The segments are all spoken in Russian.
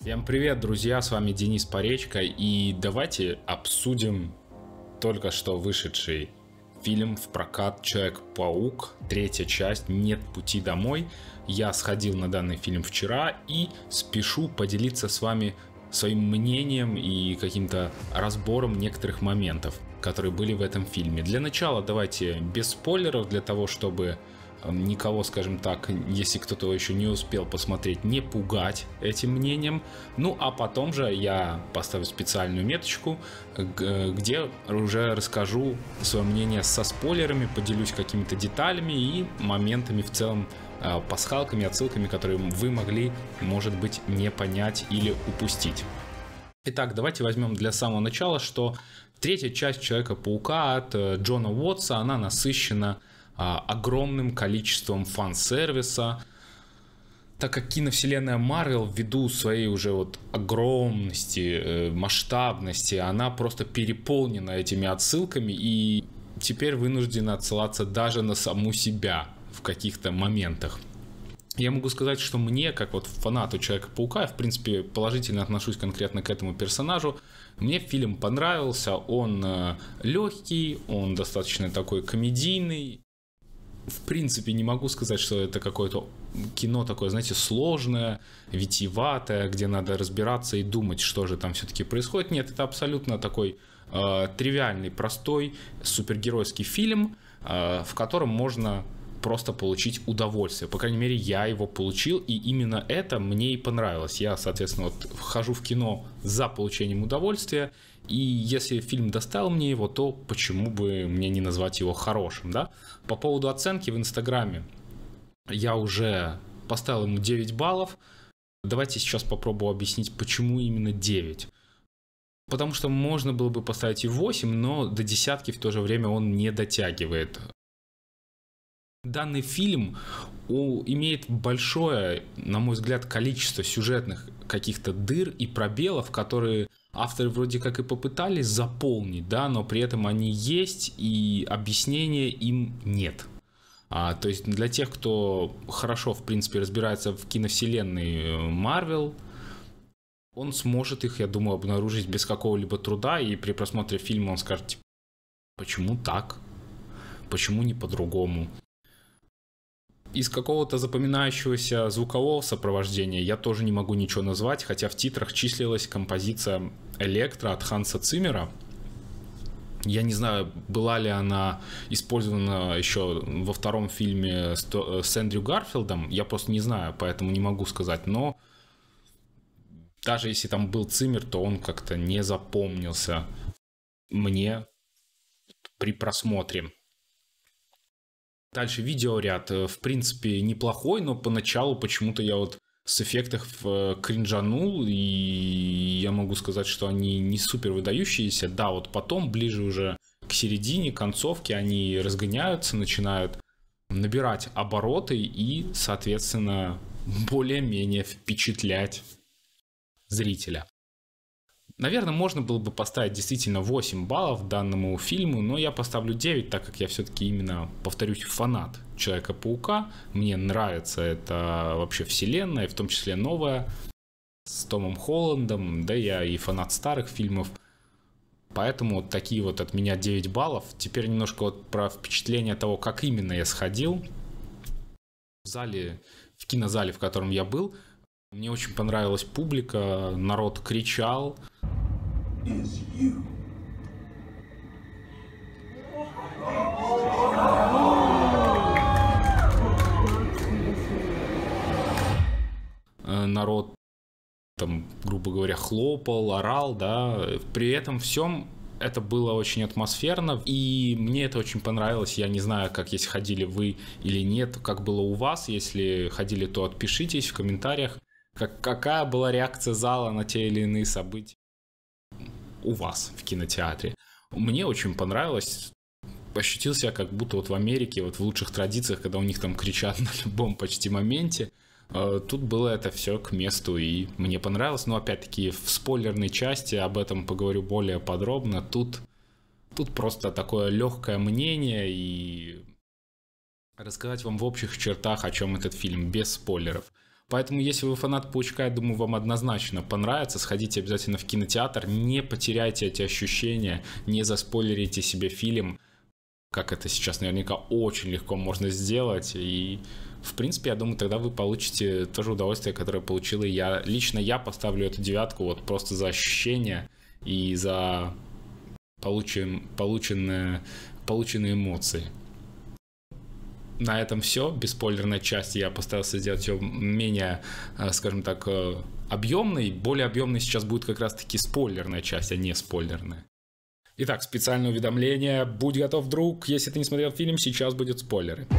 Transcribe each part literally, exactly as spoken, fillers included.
Всем привет, друзья, с вами Денис Поречко, и давайте обсудим только что вышедший фильм в прокат «Человек-паук», третья часть «Нет пути домой». Я сходил на данный фильм вчера и спешу поделиться с вами своим мнением и каким-то разбором некоторых моментов, которые были в этом фильме. Для начала давайте без спойлеров, для того, чтобы никого, скажем так, если кто-то еще не успел посмотреть, не пугать этим мнением. Ну а потом же я поставлю специальную меточку, где уже расскажу свое мнение со спойлерами, поделюсь какими-то деталями и моментами в целом, пасхалками, отсылками, которые вы могли, может быть, не понять или упустить. Итак, давайте возьмем для самого начала, что третья часть Человека-паука от Джона Уотса, она насыщена огромным количеством фан-сервиса, так как киновселенная Marvel, ввиду своей уже вот огромности, масштабности, она просто переполнена этими отсылками и теперь вынуждена отсылаться даже на саму себя в каких-то моментах. Я могу сказать, что мне, как вот фанату Человека-паука, я в принципе положительно отношусь конкретно к этому персонажу. Мне фильм понравился, он легкий, он достаточно такой комедийный. В принципе, не могу сказать, что это какое-то кино такое, знаете, сложное, витиеватое, где надо разбираться и думать, что же там все-таки происходит. Нет, это абсолютно такой э, тривиальный, простой супергеройский фильм, э, в котором можно просто получить удовольствие. По крайней мере, я его получил, и именно это мне и понравилось. Я, соответственно, вот вхожу в кино за получением удовольствия, и если фильм доставил мне его, то почему бы мне не назвать его хорошим, да? По поводу оценки в Инстаграме я уже поставил ему девять баллов. Давайте сейчас попробую объяснить, почему именно девять. Потому что можно было бы поставить и восемь, но до десятки в то же время он не дотягивает. Данный фильм имеет большое, на мой взгляд, количество сюжетных каких-то дыр и пробелов, которые авторы вроде как и попытались заполнить, да, но при этом они есть и объяснения им нет. А, то есть для тех, кто хорошо, в принципе, разбирается в киновселенной Marvel, он сможет их, я думаю, обнаружить без какого-либо труда, и при просмотре фильма он скажет, почему так? Почему не по-другому? Из какого-то запоминающегося звукового сопровождения я тоже не могу ничего назвать, хотя в титрах числилась композиция «Электро» от Ханса Циммера. Я не знаю, была ли она использована еще во втором фильме с Эндрю Гарфилдом, я просто не знаю, поэтому не могу сказать, но даже если там был Циммер, то он как-то не запомнился мне при просмотре. Дальше видеоряд, в принципе, неплохой, но поначалу почему-то я вот с эффектов кринжанул, и я могу сказать, что они не супер выдающиеся. Да, вот потом, ближе уже к середине, концовке, они разгоняются, начинают набирать обороты и, соответственно, более-менее впечатлять зрителя. Наверное, можно было бы поставить действительно восемь баллов данному фильму, но я поставлю девять, так как я все-таки именно, повторюсь, фанат Человека-паука. Мне нравится эта вообще вселенная, в том числе новая, с Томом Холландом, да я и фанат старых фильмов. Поэтому вот такие вот от меня девять баллов. Теперь немножко вот про впечатление того, как именно я сходил. В зале, в кинозале, в котором я был, мне очень понравилась публика, народ кричал. Народ там, грубо говоря, хлопал, орал, да. При этом всем это было очень атмосферно, и мне это очень понравилось. Я не знаю, как, если ходили вы или нет, как было у вас. Если ходили, то отпишитесь в комментариях, как, какая была реакция зала на те или иные события у вас в кинотеатре. Мне очень понравилось. Ощутил себя как будто вот в Америке, вот в лучших традициях, когда у них там кричат на любом почти моменте. Тут было это все к месту, и мне понравилось. Но опять-таки в спойлерной части об этом поговорю более подробно. Тут, тут просто такое легкое мнение, и рассказать вам в общих чертах, о чем этот фильм, без спойлеров. Поэтому, если вы фанат Паучка, я думаю, вам однозначно понравится. Сходите обязательно в кинотеатр, не потеряйте эти ощущения, не заспойлерите себе фильм, как это сейчас наверняка очень легко можно сделать. И, в принципе, я думаю, тогда вы получите то же удовольствие, которое получил и я. Лично я поставлю эту девятку вот просто за ощущения и за получен, полученные, полученные эмоции. На этом все. Бесспойлерная часть я постарался сделать ее менее, скажем так, объемной. Более объемной сейчас будет как раз-таки спойлерная часть, а не спойлерная. Итак, специальное уведомление. Будь готов, друг. Если ты не смотрел фильм, сейчас будут спойлеры.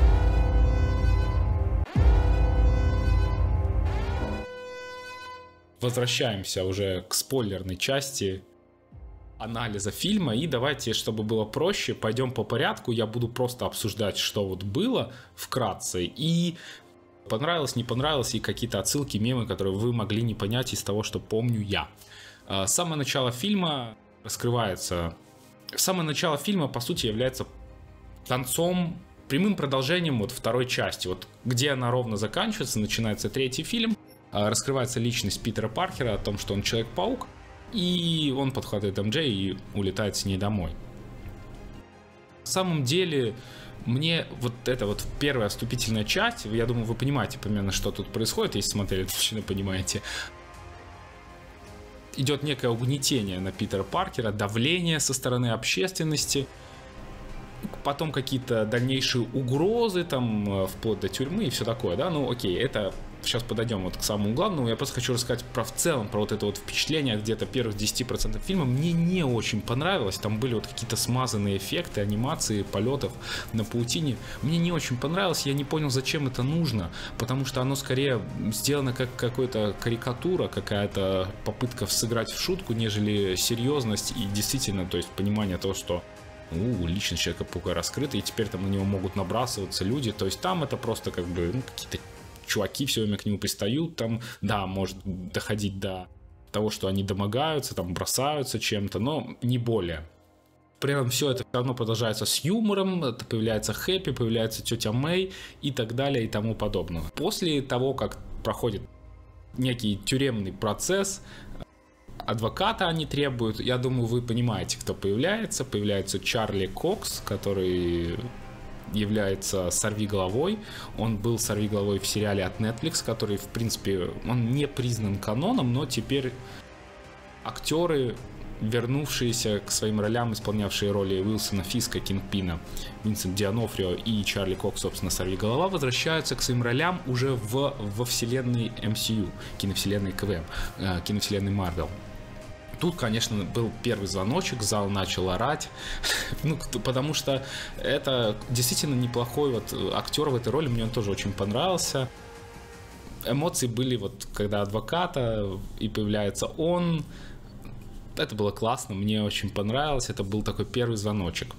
Возвращаемся уже к спойлерной части анализа фильма, и давайте, чтобы было проще, пойдем по порядку. Я буду просто обсуждать, что вот было вкратце, и понравилось, не понравилось, и какие-то отсылки, мемы, которые вы могли не понять из того, что помню я. Самое начало фильма раскрывается... Самое начало фильма, по сути, является концом, прямым продолжением вот второй части. Вот где она ровно заканчивается, начинается третий фильм, раскрывается личность Питера Паркера о том, что он Человек-паук, и он подхватывает эм джей и улетает с ней домой. На самом деле, мне вот эта вот первая вступительная часть, я думаю, вы понимаете примерно, что тут происходит, если смотрели, точно понимаете. Идет некое угнетение на Питера Паркера, давление со стороны общественности, потом какие-то дальнейшие угрозы, там, вплоть до тюрьмы и все такое, да, ну окей, это... Сейчас подойдем вот к самому главному. Я просто хочу рассказать про в целом, про вот это вот впечатление где-то первых десять процентов фильма. Мне не очень понравилось. Там были вот какие-то смазанные эффекты, анимации, полетов на паутине. Мне не очень понравилось. Я не понял, зачем это нужно. Потому что оно скорее сделано как какая-то карикатура, какая-то попытка сыграть в шутку, нежели серьезность и действительно, то есть понимание того, что у, личность Человека-паука раскрыта, и теперь там на него могут набрасываться люди. То есть там это просто как бы ну, какие-то чуваки все время к нему пристают, там, да, может доходить до того, что они домогаются, там, бросаются чем-то, но не более. При этом все это все равно продолжается с юмором, это появляется Хэппи, появляется тетя Мэй и так далее и тому подобное. После того, как проходит некий тюремный процесс, адвоката они требуют, я думаю, вы понимаете, кто появляется. Появляется Чарли Кокс, который... является сорвиголовой. Он был сорвиголовой в сериале от Netflix, который, в принципе, он не признан каноном, но теперь актеры, вернувшиеся к своим ролям, исполнявшие роли Уилсона Фиска, Кингпина, Винсент Дианофрио и Чарли Кокс, собственно, сорвиголова, возвращаются к своим ролям уже в, во вселенной эм си ю, киновселенной ка вэ эм, киновселенной Marvel. Тут, конечно, был первый звоночек, зал начал орать, ну, потому что это действительно неплохой вот актер в этой роли, мне он тоже очень понравился. Эмоции были вот, когда адвоката, и появляется он, это было классно, мне очень понравилось, это был такой первый звоночек.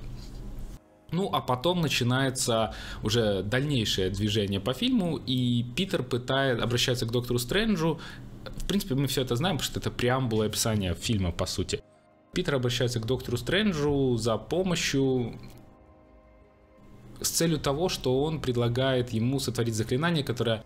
Ну, а потом начинается уже дальнейшее движение по фильму, и Питер пытает, обращается к Доктору Стрэнджу. В принципе, мы все это знаем, потому что это преамбула описания фильма, по сути. Питер обращается к Доктору Стрэнджу за помощью с целью того, что он предлагает ему сотворить заклинание, которое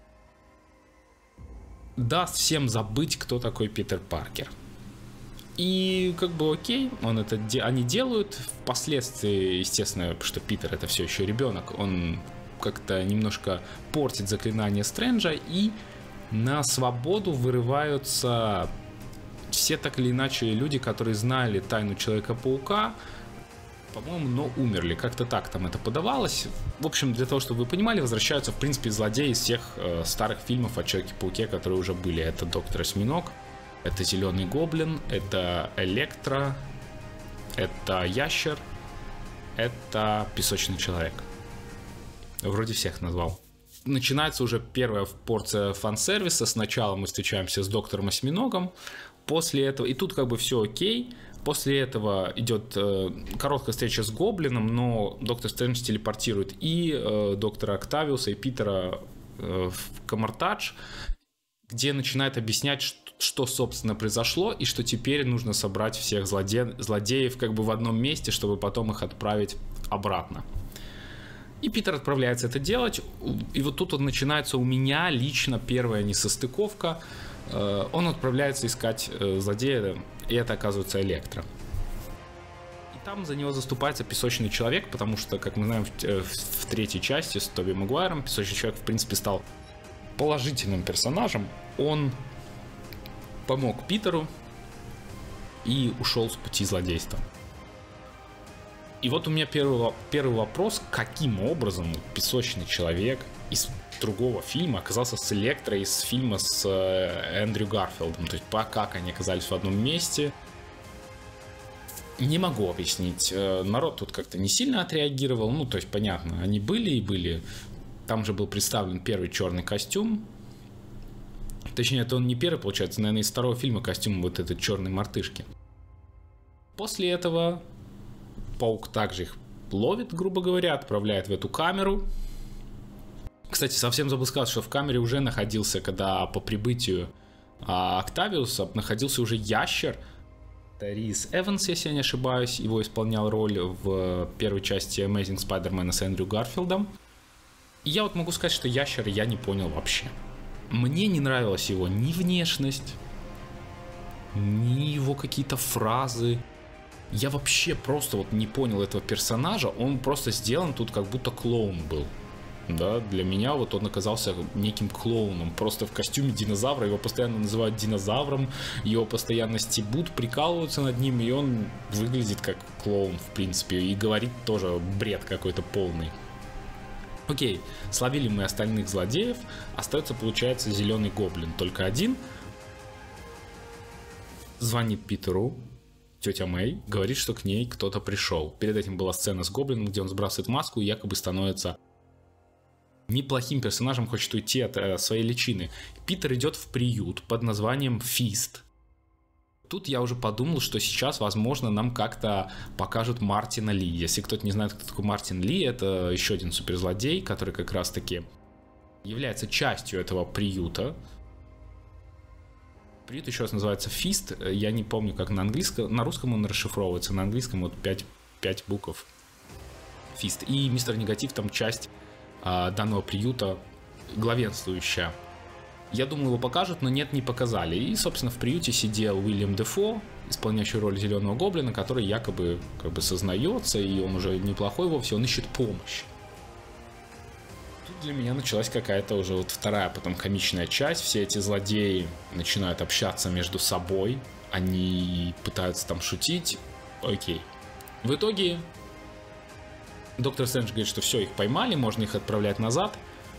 даст всем забыть, кто такой Питер Паркер. И как бы окей, он это, они делают. Впоследствии, естественно, потому что Питер это все еще ребенок, он как-то немножко портит заклинание Стрэнджа, и на свободу вырываются все так или иначе люди, которые знали тайну Человека-паука, по-моему, но умерли. Как-то так там это подавалось. В общем, для того, чтобы вы понимали, возвращаются, в принципе, злодеи из всех э, старых фильмов о Человеке-пауке, которые уже были. Это Доктор Осьминог, это Зеленый Гоблин, это Электро, это Ящер, это Песочный Человек. Вроде всех назвал. Начинается уже первая порция фан-сервиса. Сначала мы встречаемся с Доктором Осьминогом. После этого, и тут как бы все окей. После этого идет э, короткая встреча с Гоблином, но Доктор Стрэндж телепортирует и э, доктора Октавиуса, и Питера э, в Камар-Тадж, где начинает объяснять, что, что собственно произошло, и что теперь нужно собрать всех злоде... злодеев как бы в одном месте, чтобы потом их отправить обратно. И Питер отправляется это делать, и вот тут вот начинается у меня лично первая несостыковка. Он отправляется искать злодея, и это оказывается Электро. И там за него заступается Песочный Человек, потому что, как мы знаем, в, в третьей части с Тоби Магуайром Песочный Человек, в принципе, стал положительным персонажем. Он помог Питеру и ушел с пути злодейства. И вот у меня первый, первый вопрос, каким образом Песочный Человек из другого фильма оказался с Электро из фильма с э, Эндрю Гарфилдом. То есть, по как они оказались в одном месте, не могу объяснить. Народ тут как-то не сильно отреагировал. Ну, то есть, понятно, они были и были. Там же был представлен первый черный костюм. Точнее, это он не первый, получается, наверное, из второго фильма костюм вот этой черной мартышки. После этого Паук также их ловит, грубо говоря, отправляет в эту камеру. Кстати, совсем забыл сказать, что в камере уже находился, когда по прибытию а, Октавиуса находился уже ящер. Это Рис Эванс, если я не ошибаюсь, его исполнял роль в первой части Amazing Spider-Man с Эндрю Гарфилдом. И я вот могу сказать, что ящера я не понял вообще. Мне не нравилась его ни внешность, ни его какие-то фразы. Я вообще просто вот не понял этого персонажа. Он просто сделан тут как будто клоун был. Да, для меня вот он оказался неким клоуном. Просто в костюме динозавра. Его постоянно называют динозавром. Его постоянно стебут, прикалываются над ним. И он выглядит как клоун, в принципе. И говорит тоже бред какой-то полный. Окей, словили мы остальных злодеев. Остается, получается, зеленый гоблин. Только один. Звонит Питеру тетя Мэй, говорит, что к ней кто-то пришел. Перед этим была сцена с гоблином, где он сбрасывает маску и якобы становится неплохим персонажем, хочет уйти от э, своей личины. Питер идет в приют под названием Фист. Тут я уже подумал, что сейчас, возможно, нам как-то покажут Мартина Ли. Если кто-то не знает, кто такой Мартин Ли, это еще один суперзлодей, который как раз-таки является частью этого приюта. Приют еще раз называется Фист. Я не помню, как на английском. На русском он расшифровывается. На английском вот пять, пять букв. Фист. И Мистер Негатив там часть а, данного приюта главенствующая. Я думаю, его покажут, но нет, не показали. И, собственно, в приюте сидел Уильям Дефо, исполняющий роль Зеленого Гоблина, который якобы как бы сознается, и он уже неплохой вовсе, он ищет помощь. Тут для меня началась какая-то уже вот вторая потом комичная часть. Все эти злодеи начинают общаться между собой, они пытаются там шутить. Окей. В итоге доктор Стрэндж говорит, что все, их поймали, можно их отправлять назад.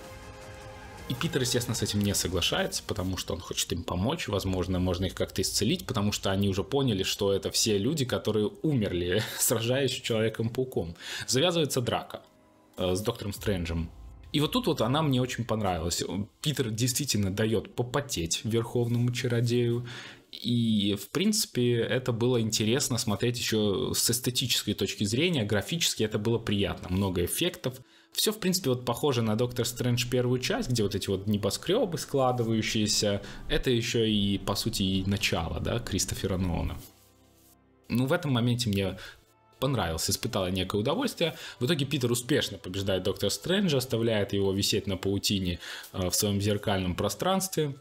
И Питер, естественно, с этим не соглашается, потому что он хочет им помочь. Возможно, можно их как-то исцелить, потому что они уже поняли, что это все люди, которые умерли, сражаясь с Человеком-пауком. Завязывается драка э, с доктором Стрэнджем. И вот тут вот она мне очень понравилась. Питер действительно дает попотеть Верховному Чародею. И, в принципе, это было интересно смотреть еще с эстетической точки зрения. Графически это было приятно. Много эффектов. Все, в принципе, вот похоже на Доктор Стрэндж первую часть, где вот эти вот небоскребы складывающиеся. Это еще и, по сути, и начало, да, Кристофера Нолана. Ну, в этом моменте мне понравилось, испытала некое удовольствие. В итоге Питер успешно побеждает Доктора Стрэнджа, оставляет его висеть на паутине в своем зеркальном пространстве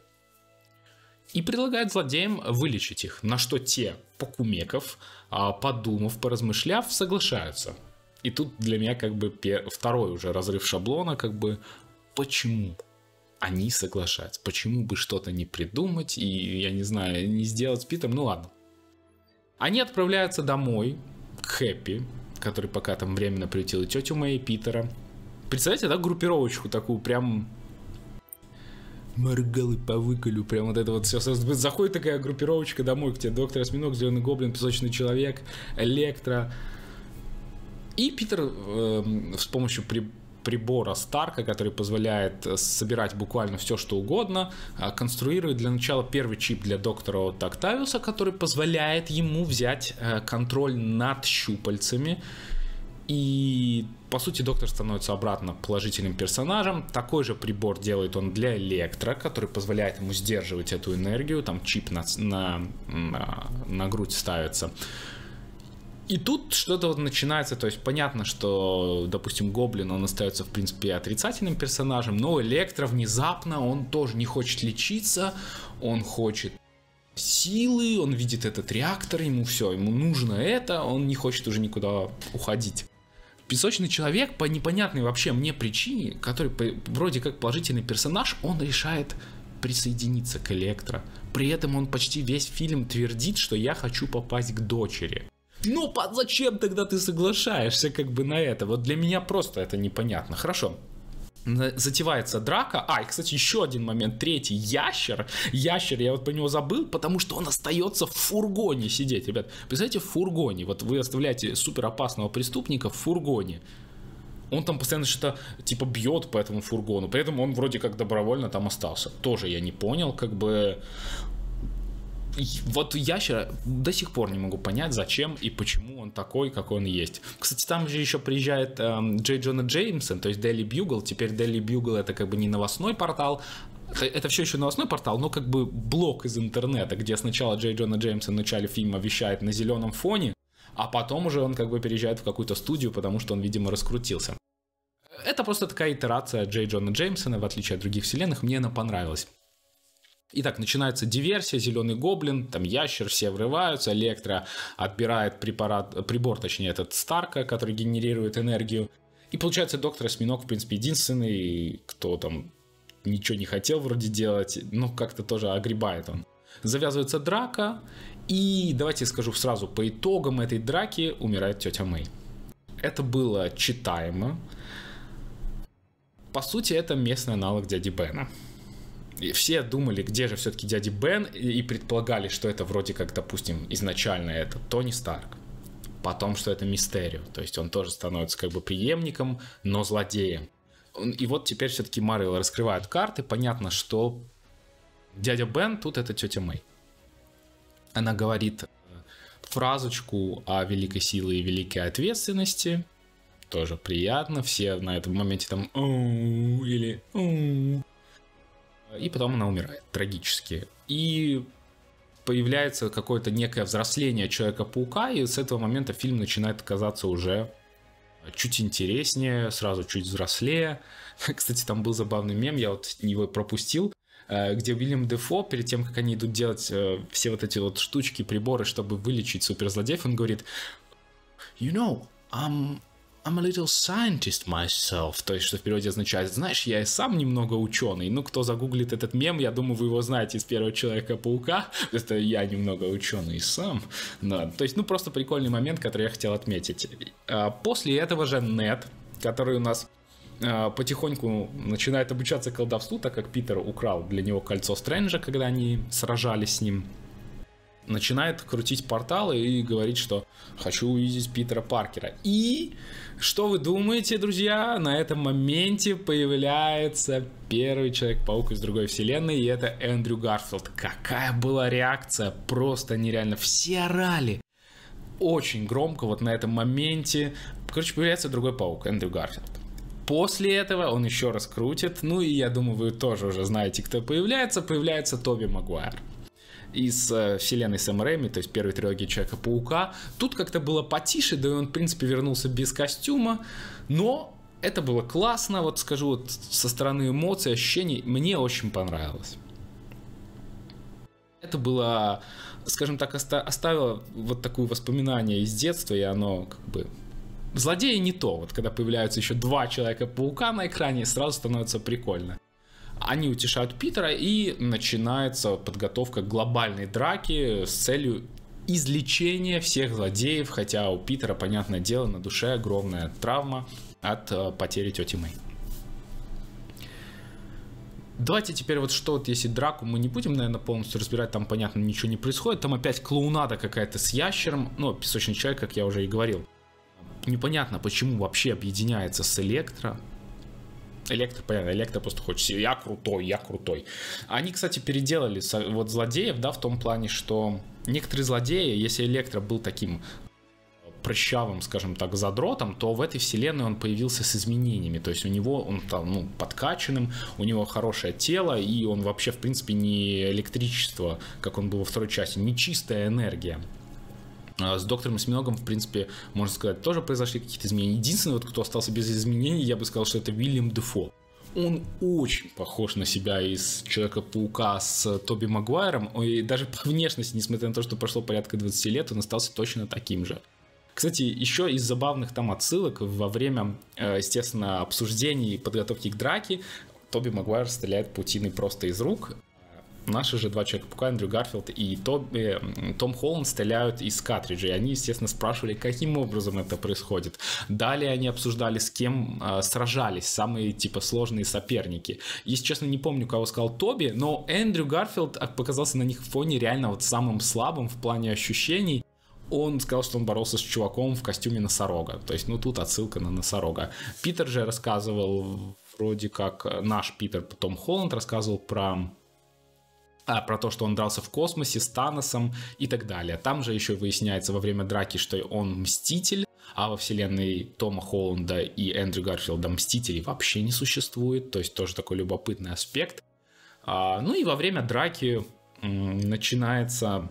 и предлагает злодеям вылечить их, на что те, покумеков, подумав, поразмышляв, соглашаются. И тут для меня как бы второй уже разрыв шаблона, как бы почему они соглашаются, почему бы что-то не придумать и, я не знаю, не сделать с Питером, ну ладно. Они отправляются домой к Хэппи, который пока там временно приютил и тетю Мэй, и Питера. Представляете, да, группировочку такую прям... Моргалы по выколю, прям вот это вот все. Заходит такая группировочка домой к тебе, Доктор Осьминог, Зеленый Гоблин, Песочный Человек, Электро. И Питер э, с помощью при, прибора Старка, который позволяет собирать буквально все, что угодно, э, конструирует для начала первый чип для доктора Октавиуса, который позволяет ему взять э, контроль над щупальцами. И, по сути, доктор становится обратно положительным персонажем. Такой же прибор делает он для Электро, который позволяет ему сдерживать эту энергию. Там чип на, на, на, на грудь ставится. И тут что-то вот начинается, то есть понятно, что, допустим, Гоблин, он остается, в принципе, отрицательным персонажем, но Электро внезапно, он тоже не хочет лечиться, он хочет силы, он видит этот реактор, ему все, ему нужно это, он не хочет уже никуда уходить. Песочный человек по непонятной вообще мне причине, который вроде как положительный персонаж, он решает присоединиться к Электро. При этом он почти весь фильм твердит, что я хочу попасть к дочери. Ну, зачем тогда ты соглашаешься как бы на это? Вот для меня просто это непонятно. Хорошо. Затевается драка. А, и, кстати, еще один момент. Третий. Ящер. Ящер, я вот про него забыл, потому что он остается в фургоне сидеть. Ребят, представляете, в фургоне. Вот вы оставляете супер опасного преступника в фургоне. Он там постоянно что-то типа бьет по этому фургону. При этом он вроде как добровольно там остался. Тоже я не понял, как бы... Вот Ящера до сих пор не могу понять, зачем и почему он такой, какой он есть. Кстати, там же еще приезжает эм, Джей Джона Джеймсон, то есть Daily Bugle. Теперь Daily Bugle это как бы не новостной портал, это все еще новостной портал, но как бы блок из интернета, где сначала Джей Джона Джеймсон в начале фильма вещает на зеленом фоне, а потом уже он как бы переезжает в какую-то студию, потому что он, видимо, раскрутился. Это просто такая итерация Джей Джона Джеймсона, в отличие от других вселенных, мне она понравилась. Итак, начинается диверсия, зеленый гоблин, там ящер, все врываются, Электро отбирает препарат, прибор, точнее, этот Старка, который генерирует энергию. И получается, доктор Осьминог, в принципе, единственный, кто там ничего не хотел вроде делать, но как-то тоже огребает он. Завязывается драка, и давайте скажу сразу, по итогам этой драки умирает тетя Мэй. Это было читаемо. По сути, это местный аналог дяди Бена. И все думали, где же все-таки дядя Бен, и предполагали, что это вроде как, допустим, изначально это Тони Старк. Потом, что это Мистерио. То есть он тоже становится как бы преемником, но злодеем. И вот теперь все-таки Марвел раскрывает карты. Понятно, что дядя Бен тут это тетя Мэй. Она говорит фразочку о великой силе и великой ответственности. Тоже приятно. Все на этом моменте там «Оу» или «Оу». И потом она умирает трагически. И появляется какое-то некое взросление Человека-паука, и с этого момента фильм начинает казаться уже чуть интереснее, сразу чуть взрослее. Кстати, там был забавный мем, я вот его пропустил, где Уильям Дефо, перед тем, как они идут делать все вот эти вот штучки, приборы, чтобы вылечить суперзлодеев, он говорит: You know, I'm... I'm a little scientist myself. То есть, что в переводе означает, знаешь, я и сам немного ученый. Ну, кто загуглит этот мем, я думаю, вы его знаете из первого Человека-паука. Это я немного ученый сам. Да. То есть, ну, просто прикольный момент, который я хотел отметить. После этого же Нед, который у нас потихоньку начинает обучаться колдовству, так как Питер украл для него кольцо Стрэнджа, когда они сражались с ним, начинает крутить порталы и говорить, что хочу увидеть Питера Паркера. И что вы думаете, друзья? На этом моменте появляется первый Человек-паук из другой вселенной, и это Эндрю Гарфилд. Какая была реакция? Просто нереально. Все орали. Очень громко вот на этом моменте. Короче, появляется другой паук, Эндрю Гарфилд. После этого он еще раз крутит. Ну и я думаю, вы тоже уже знаете, кто появляется. Появляется Тоби Магуайр из э, вселенной Сэм Рэйми, то есть первой трилогии Человека-паука. Тут как-то было потише, да и он, в принципе, вернулся без костюма, но это было классно, вот скажу, вот со стороны эмоций, ощущений, мне очень понравилось. Это было, скажем так, оста- оставило вот такое воспоминание из детства, и оно как бы... Злодеи не то, вот когда появляются еще два Человека-паука на экране, сразу становится прикольно. Они утешают Питера, и начинается подготовка к глобальной драке с целью излечения всех злодеев, хотя у Питера, понятное дело, на душе огромная травма от э, потери тети Мэй. Давайте теперь вот что вот, если драку мы не будем, наверное, полностью разбирать, там, понятно, ничего не происходит, там опять клоунада какая-то с ящером, ну, Песочный человек, как я уже и говорил. Непонятно, почему вообще объединяется с Электро. Электро, понятно, Электро просто хочет, я крутой, я крутой. Они, кстати, переделали вот злодеев, да, в том плане, что некоторые злодеи, если Электро был таким прыщавым, скажем так, задротом, то в этой вселенной он появился с изменениями. То есть у него, он там, ну, подкачанным, у него хорошее тело, и он вообще, в принципе, не электричество, как он был во второй части, не чистая энергия. С Доктором Осьминогом, в принципе, можно сказать, тоже произошли какие-то изменения. Единственный, вот, кто остался без изменений, я бы сказал, что это Уильям Дефо. Он очень похож на себя из Человека-паука с Тоби Магуайром. И даже по внешности, несмотря на то, что прошло порядка двадцать лет, он остался точно таким же. Кстати, еще из забавных там отсылок во время, естественно, обсуждений и подготовки к драке Тоби Магуайр стреляет паутиной просто из рук. Наши же два Человека-паука, Эндрю Гарфилд и Тоби, Том Холланд, стреляют из картриджей. И они, естественно, спрашивали, каким образом это происходит. Далее они обсуждали, с кем э, сражались самые, типа, сложные соперники. Если честно, не помню, кого сказал Тоби, но Эндрю Гарфилд показался на них в фоне реально вот самым слабым в плане ощущений. Он сказал, что он боролся с чуваком в костюме носорога. То есть, ну, тут отсылка на носорога. Питер же рассказывал, вроде как, наш Питер, Том Холланд рассказывал про... А, про то, что он дрался в космосе с Таносом и так далее. Там же еще выясняется во время драки, что он мститель, а во вселенной Тома Холланда и Эндрю Гарфилда мстителей вообще не существует. То есть тоже такой любопытный аспект. А, ну и во время драки м, начинается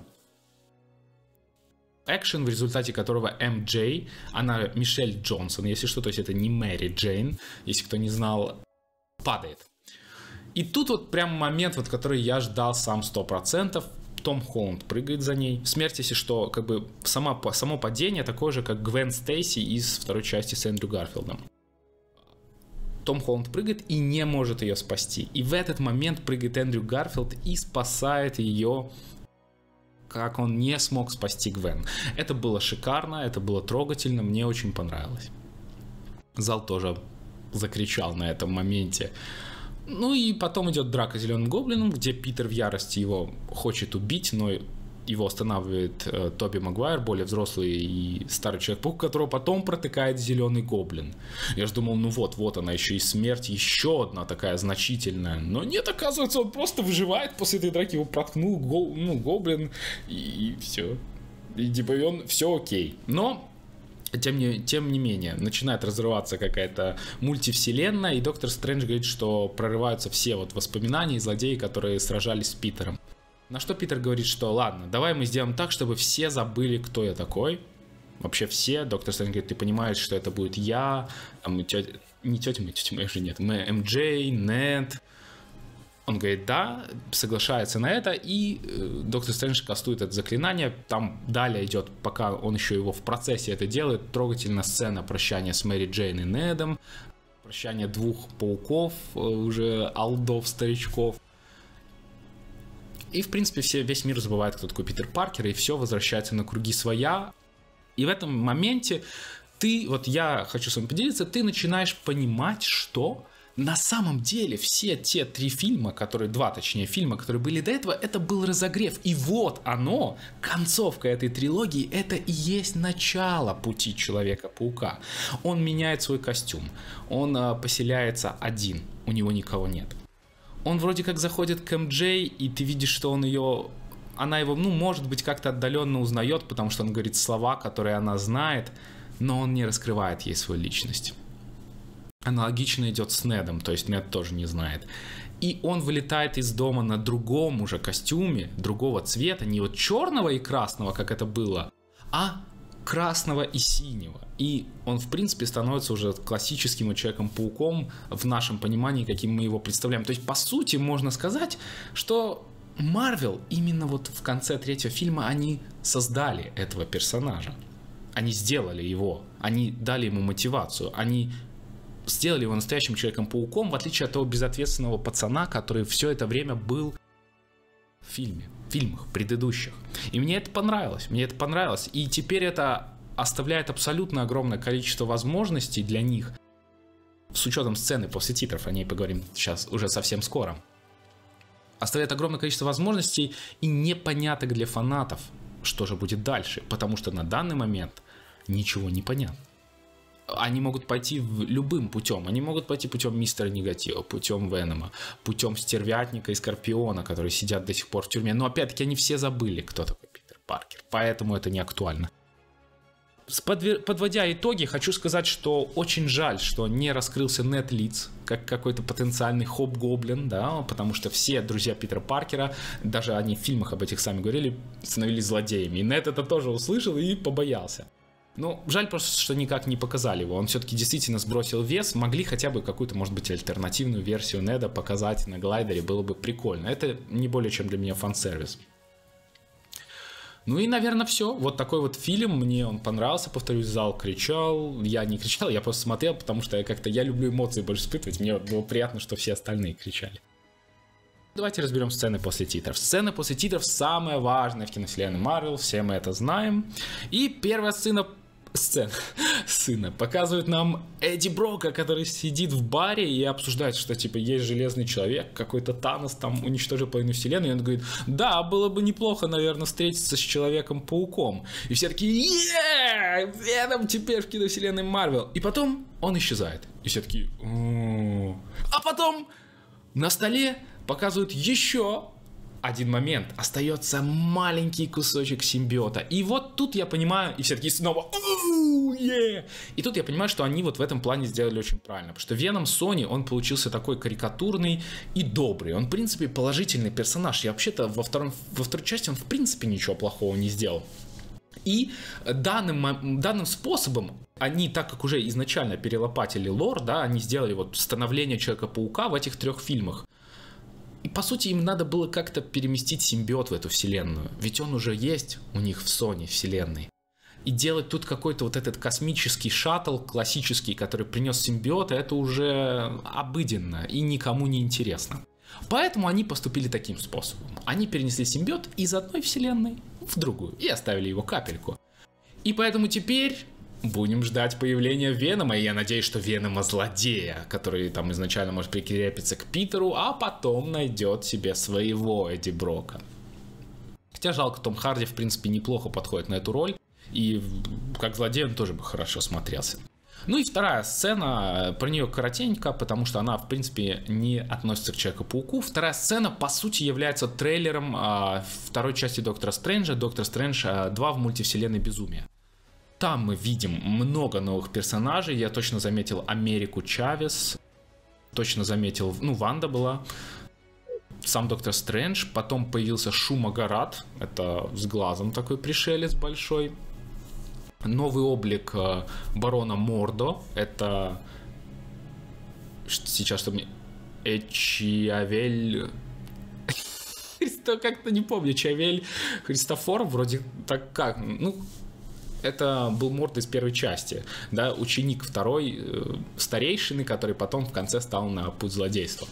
экшен, в результате которого эм джей, она Мишель Джонсон, если что, то есть это не Мэри Джейн, если кто не знал, падает. И тут вот прям момент, вот, который я ждал сам сто процентов. Том Холланд прыгает за ней. Смерть, если что, как бы сама, само падение такое же, как Гвен Стейси из второй части с Эндрю Гарфилдом. Том Холланд прыгает и не может ее спасти. И в этот момент прыгает Эндрю Гарфилд и спасает ее, как он не смог спасти Гвен. Это было шикарно, это было трогательно, мне очень понравилось. Зал тоже закричал на этом моменте. Ну и потом идет драка с Зеленым Гоблином, где Питер в ярости его хочет убить, но его останавливает э, Тоби Магуайр, более взрослый и старый Человек-паук, которого потом протыкает Зеленый Гоблин. Я же думал, ну вот, вот она еще и смерть, еще одна такая значительная. Но нет, оказывается, он просто выживает после этой драки, его проткнул го, ну, Гоблин, и, и все. И типа он, все окей. Но... Тем не, тем не менее, начинает разрываться какая-то мультивселенная, и Доктор Стрэндж говорит, что прорываются все вот воспоминания и злодеи, которые сражались с Питером. На что Питер говорит, что ладно, давай мы сделаем так, чтобы все забыли, кто я такой. Вообще все. Доктор Стрэндж говорит, ты понимаешь, что это будет я, там, тетя, не тетя моя, тетя моя же нет, мы эм джей, Нед. Он говорит, да, соглашается на это, и э, Доктор Стрэндж кастует это заклинание. Там далее идет, пока он еще его в процессе это делает, трогательная сцена прощания с Мэри Джейн и Недом, прощание двух пауков, э, уже олдов, старичков. И, в принципе, все, весь мир забывает, кто такой Питер Паркер, и все возвращается на круги своя. И в этом моменте ты, вот я хочу с вами поделиться, ты начинаешь понимать, что... На самом деле все те три фильма, которые, два точнее фильма, которые были до этого, это был разогрев. И вот оно, концовка этой трилогии, это и есть начало пути Человека-паука. Он меняет свой костюм, он э, поселяется один, у него никого нет. Он вроде как заходит к эм джей, и ты видишь, что он ее... Она его, ну, может быть, как-то отдаленно узнает, потому что он говорит слова, которые она знает, но он не раскрывает ей свою личность. Аналогично идет с Недом, то есть Нед тоже не знает. И он вылетает из дома на другом уже костюме, другого цвета, не вот черного и красного, как это было, а красного и синего. И он, в принципе, становится уже классическим Человеком-пауком в нашем понимании, каким мы его представляем. То есть, по сути, можно сказать, что Марвел именно вот в конце третьего фильма они создали этого персонажа. Они сделали его, они дали ему мотивацию, они... сделали его настоящим Человеком-пауком, в отличие от того безответственного пацана, который все это время был в фильме, в фильмах предыдущих. И мне это понравилось, мне это понравилось. И теперь это оставляет абсолютно огромное количество возможностей для них, с учетом сцены после титров, о ней поговорим сейчас уже совсем скоро. Оставляет огромное количество возможностей и непоняток для фанатов, что же будет дальше, потому что на данный момент ничего не понятно. Они могут пойти любым путем. Они могут пойти путем Мистера Негатива, путем Венома, путем Стервятника и Скорпиона, которые сидят до сих пор в тюрьме. Но опять-таки они все забыли, кто такой Питер Паркер. Поэтому это не актуально. Подводя итоги, хочу сказать, что очень жаль, что не раскрылся Нед Лидс как какой-то потенциальный хоб-гоблин, да, потому что все друзья Питера Паркера, даже они в фильмах об этих сами говорили, становились злодеями. И Нед это тоже услышал и побоялся. Ну, жаль просто, что никак не показали его. Он все-таки действительно сбросил вес. Могли хотя бы какую-то, может быть, альтернативную версию Неда показать на глайдере, было бы прикольно. Это не более чем для меня фан-сервис. Ну и, наверное, все. Вот такой вот фильм. Мне он понравился. Повторюсь, зал кричал. Я не кричал, я просто смотрел, потому что я как-то я люблю эмоции больше испытывать. Мне было приятно, что все остальные кричали. Давайте разберем сцены после титров. Сцены после титров самое важное в киновселенной Марвел. Все мы это знаем. И первая сцена... Сцена сына показывает нам Эдди Брока, который сидит в баре и обсуждает, что типа есть железный человек, какой-то Танос там уничтожил половину вселенной, и он говорит, да, было бы неплохо, наверное, встретиться с Человеком-пауком. И все такие, еее, Веном теперь в киновселенной Марвел. И потом он исчезает. И все такие, о-о-о. А потом на столе показывают еще один момент. Остается маленький кусочек симбиота. И вот тут я понимаю, и все такие снова yeah! И тут я понимаю, что они вот в этом плане сделали очень правильно. Потому что Веном Сони, он получился такой карикатурный и добрый. Он, в принципе, положительный персонаж. И вообще-то во, втором, во второй части он, в принципе, ничего плохого не сделал. И данным, данным способом они, так как уже изначально перелопатили лор, да, они сделали вот становление Человека-паука в этих трех фильмах. И, по сути, им надо было как-то переместить симбиот в эту вселенную. Ведь он уже есть у них в Sony вселенной. И делать тут какой-то вот этот космический шаттл классический, который принес симбиота, это уже обыденно и никому не интересно. Поэтому они поступили таким способом. Они перенесли симбиот из одной вселенной в другую и оставили его капельку. И поэтому теперь... будем ждать появления Венома, и я надеюсь, что Венома злодея, который там изначально может прикрепиться к Питеру, а потом найдет себе своего Эдди Брока. Хотя жалко, Том Харди, в принципе, неплохо подходит на эту роль, и как злодей он тоже бы хорошо смотрелся. Ну и вторая сцена, про нее коротенько, потому что она, в принципе, не относится к Человеку-пауку. Вторая сцена, по сути, является трейлером а, второй части Доктора Стрэнджа, Доктор Стрэндж два в мультивселенной безумия. Там мы видим много новых персонажей. Я точно заметил Америку Чавес. Точно заметил, ну, Ванда была. Сам Доктор Стрэндж. Потом появился Шума-Горат. Это с глазом такой пришелец большой. Новый облик барона Мордо. Это... Сейчас, что мне... Эчиавель... Как-то не помню. Чавель Христофор. Вроде так как... Ну... Это был Морд из первой части, да, ученик второй э, старейшины, который потом в конце стал на путь злодейства.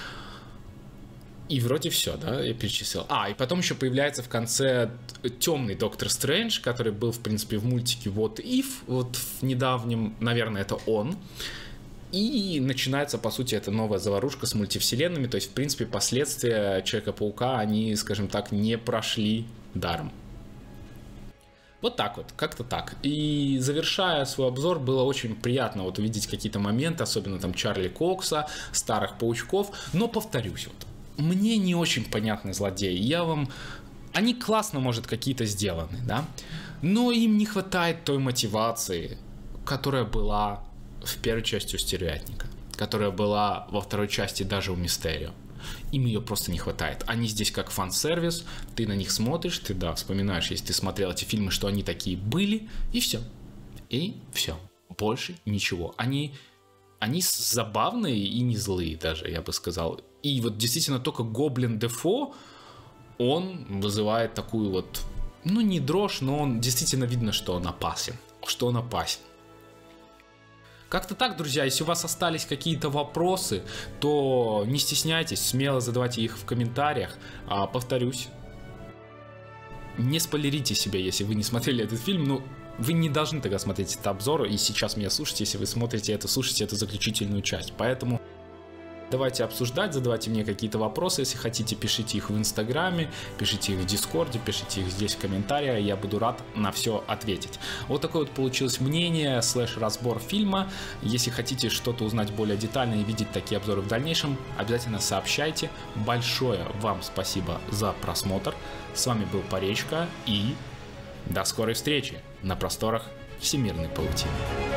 И вроде все, да, я перечислил. А, и потом еще появляется в конце темный Доктор Стрэндж, который был, в принципе, в мультике What If, вот в недавнем, наверное, это он. И начинается, по сути, эта новая заварушка с мультивселенными, то есть, в принципе, последствия Человека-паука, они, скажем так, не прошли даром. Вот так вот, как-то так. И завершая свой обзор, было очень приятно вот увидеть какие-то моменты, особенно там Чарли Кокса, старых паучков. Но повторюсь, вот, мне не очень понятны злодеи. Я вам... Они классно, может, какие-то сделаны, да? Но им не хватает той мотивации, которая была в первой части у Стервятника, которая была во второй части даже у Мистерио. Им ее просто не хватает. Они здесь как фан-сервис, ты на них смотришь, ты, да, вспоминаешь, если ты смотрел эти фильмы, что они такие были, и все. И все. Больше ничего. Они, они забавные и не злые даже, я бы сказал. И вот действительно только Гоблин Дефо, он вызывает такую вот, ну не дрожь, но он действительно видно, что он опасен. Что он опасен. Как-то так, друзья, если у вас остались какие-то вопросы, то не стесняйтесь, смело задавайте их в комментариях. А, повторюсь, не спойлерите себя, если вы не смотрели этот фильм. Ну, вы не должны тогда смотреть этот обзор и сейчас меня слушайте, если вы смотрите это, слушайте эту заключительную часть. Поэтому давайте обсуждать, задавайте мне какие-то вопросы, если хотите, пишите их в Инстаграме, пишите их в Дискорде, пишите их здесь в комментариях, я буду рад на все ответить. Вот такое вот получилось мнение, слэш разбор фильма. Если хотите что-то узнать более детально и видеть такие обзоры в дальнейшем, обязательно сообщайте. Большое вам спасибо за просмотр. С вами был Паречка и до скорой встречи на просторах всемирной паутины.